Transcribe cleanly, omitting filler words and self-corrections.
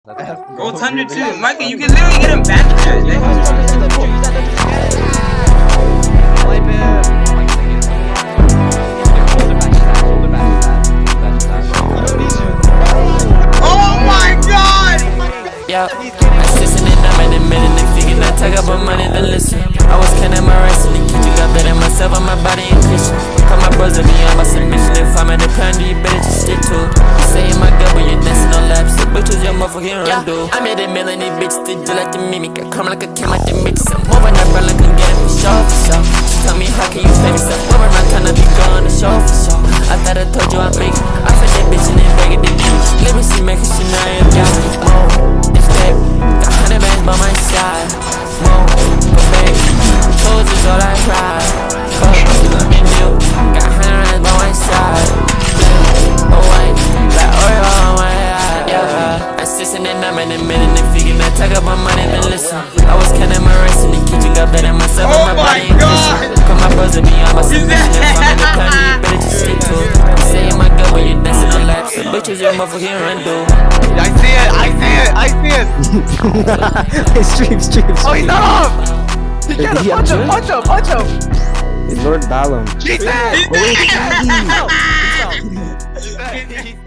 Roll Thunder too. Mikey, you can literally get him back to it. Oh my god! Yeah, assisting it, I'm in the middle, they figure I talk about money, then listen. I was counting my rights in the kitchen, got better myself on my body and Christian. Call my brother beyond my submission, if I'm in the plan, you better just stick to it. You say in my gut, but you're dancing on laps, so bitches, your motherfucking run, dude. I made a million, these bitches, they do like the mimic. I come like a king, like the bitches. I'm moving up, run like I'm getting for sure, for sure. She tell me, how can you fake yourself? Over my time, I be going to show, for sure. I thought I told you I'd make it. I fed that bitch and then bag it, let me see, making shit now, yeah. It's that, got 100 bands by my side. But baby, toes is all I ride. And you, got 100 bands by my side. Oh, wait, like Oreo on my eye, yeah. Assisting and I'm in the middle, they figure I talk about money, then listen. I was counting my rights in the kitchen, got better myself on my body and Christian. Call my brother beyond my submission, if I'm in the country, you better just stick to it. You say in my gut when you're dancing on laps, so bitches, your motherfucking run, dude. I see it! Stream. Oh, he's not off! He got him! Punch him! It's Lord Ballum. He's dead! Wait, He's dead!